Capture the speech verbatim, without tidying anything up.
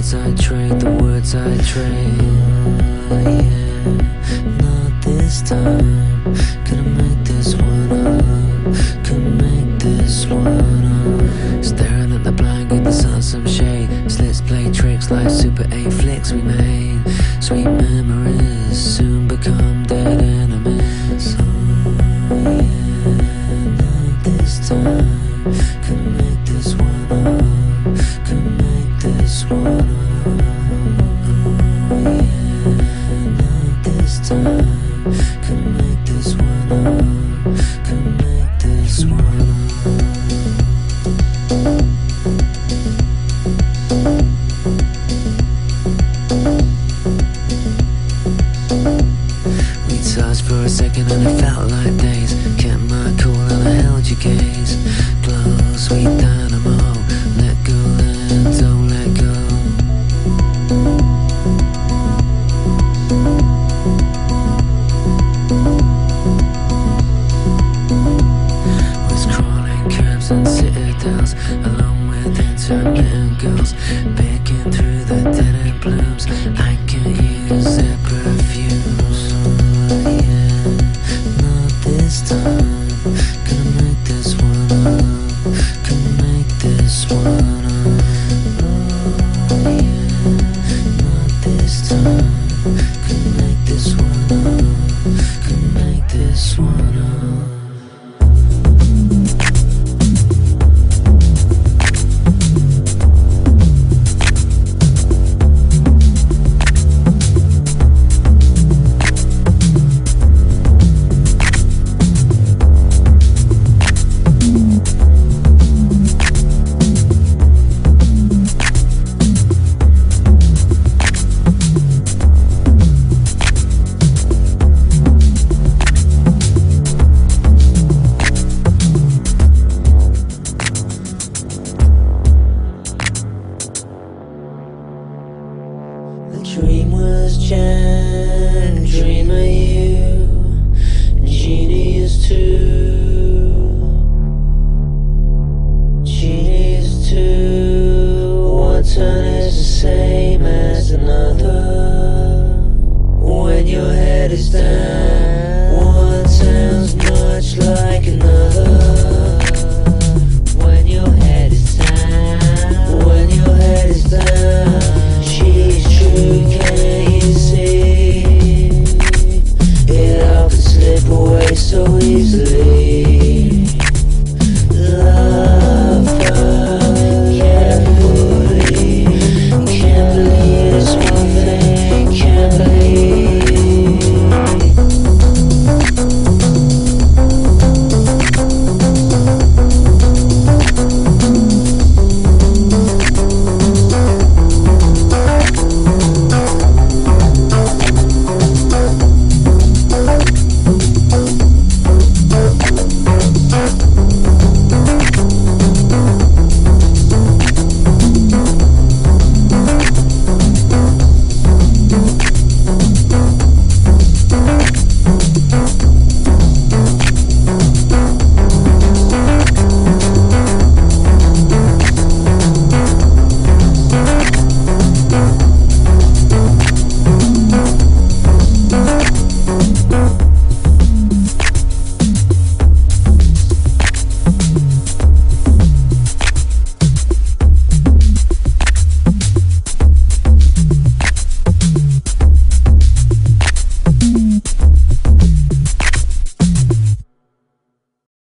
words I trade, the words I trade. Yeah, not this time. Gonna make this one up. Gonna make this one up. Staring at the blind, goodness on some shade. Slits play tricks like Super eight flicks we made. Sweet memories soon become dead enemies. Oh yeah, not this time. Gonna make this one up. Gonna make this one up. Oh yeah, not this time. Gonna make this one up. Gonna make this one up. We touched for a second and it felt like days. Kept my cool and I held your gaze. Close, sweet dynamo. Let go and don't let go. Was crawling curbs and citadels, along with intermittent girls, picking through the dead end blooms. I can use their perfumes. Yeah, not this time. Gonna make this one up. Gonna make this one up. Oh yeah, not this time. Gonna make this one up. Gonna make this one up. The dream was Jan, dream of you.